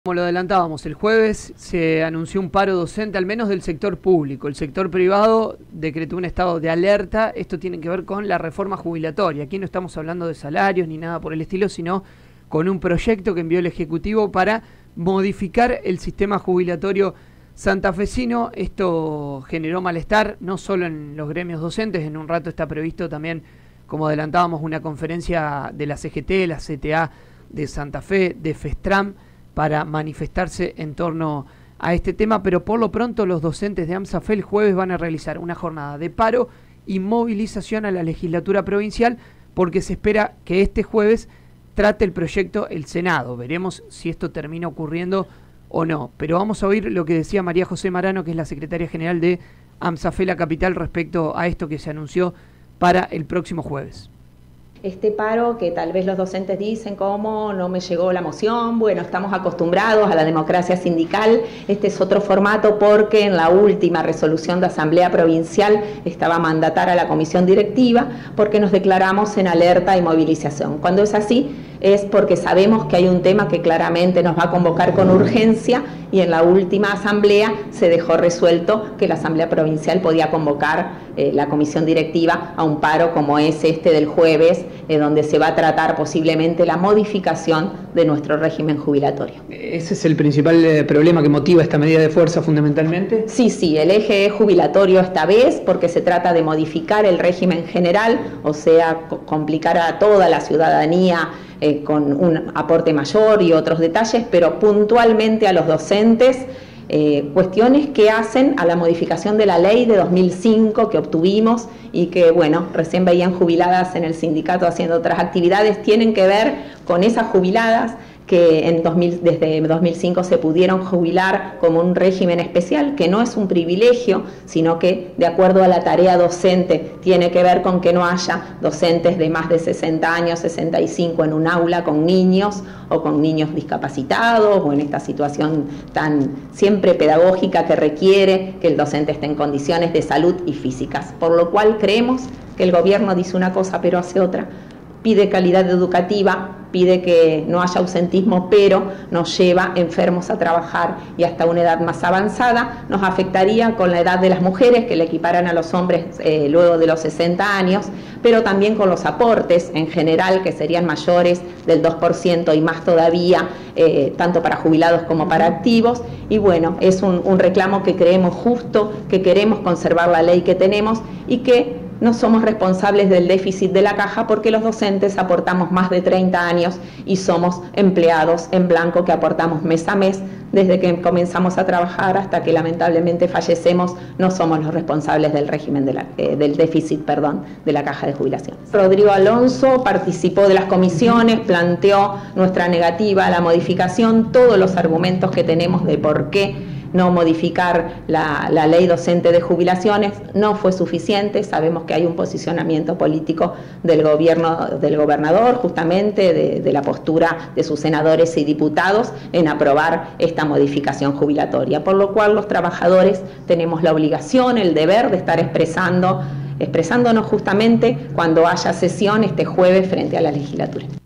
Como lo adelantábamos, el jueves se anunció un paro docente, al menos del sector público. El sector privado decretó un estado de alerta. Esto tiene que ver con la reforma jubilatoria. Aquí no estamos hablando de salarios ni nada por el estilo, sino con un proyecto que envió el Ejecutivo para modificar el sistema jubilatorio santafesino. Esto generó malestar, no solo en los gremios docentes. En un rato está previsto también, como adelantábamos, una conferencia de la CGT, la CTA de Santa Fe, de FESTRAM, para manifestarse en torno a este tema, pero por lo pronto los docentes de AMSAFE el jueves van a realizar una jornada de paro y movilización a la legislatura provincial, porque se espera que este jueves trate el proyecto el Senado. Veremos si esto termina ocurriendo o no, pero vamos a oír lo que decía María José Marano, que es la secretaria general de AMSAFE La Capital, respecto a esto que se anunció para el próximo jueves. Este paro que tal vez los docentes dicen, ¿cómo no me llegó la moción? Bueno, estamos acostumbrados a la democracia sindical. Este es otro formato porque en la última resolución de Asamblea Provincial estaba mandatar a la comisión directiva, porque nos declaramos en alerta y movilización. Cuando es así, es porque sabemos que hay un tema que claramente nos va a convocar con urgencia, y en la última asamblea se dejó resuelto que la Asamblea Provincial podía convocar la comisión directiva a un paro como es este del jueves, donde se va a tratar posiblemente la modificación de nuestro régimen jubilatorio. ¿Ese es el principal problema que motiva esta medida de fuerza fundamentalmente? Sí, el eje es jubilatorio esta vez, porque se trata de modificar el régimen general, o sea, complicar a toda la ciudadanía con un aporte mayor y otros detalles, pero puntualmente a los docentes, cuestiones que hacen a la modificación de la ley de 2005 que obtuvimos y que, bueno, recién veían jubiladas en el sindicato haciendo otras actividades, tienen que ver con esas jubiladas que desde 2005 se pudieron jubilar como un régimen especial, que no es un privilegio, sino que de acuerdo a la tarea docente tiene que ver con que no haya docentes de más de 60 años, 65 en un aula con niños o con niños discapacitados, o en esta situación tan siempre pedagógica que requiere que el docente esté en condiciones de salud y físicas. Por lo cual creemos que el gobierno dice una cosa pero hace otra. Pide calidad educativa, pide que no haya ausentismo, pero nos lleva enfermos a trabajar y hasta una edad más avanzada. Nos afectaría con la edad de las mujeres, que le equiparan a los hombres luego de los 60 años, pero también con los aportes en general, que serían mayores del 2% y más todavía, tanto para jubilados como para activos. Y bueno, es un reclamo que creemos justo, que queremos conservar la ley que tenemos y que no somos responsables del déficit de la caja, porque los docentes aportamos más de 30 años y somos empleados en blanco que aportamos mes a mes. Desde que comenzamos a trabajar hasta que lamentablemente fallecemos, no somos los responsables del régimen del déficit, de la caja de jubilación. Rodrigo Alonso participó de las comisiones, planteó nuestra negativa a la modificación, todos los argumentos que tenemos de por qué no modificar la ley docente de jubilaciones. No fue suficiente. Sabemos que hay un posicionamiento político del gobernador, justamente de la postura de sus senadores y diputados en aprobar esta modificación jubilatoria, por lo cual los trabajadores tenemos la obligación, el deber de estar expresándonos justamente cuando haya sesión este jueves frente a la legislatura.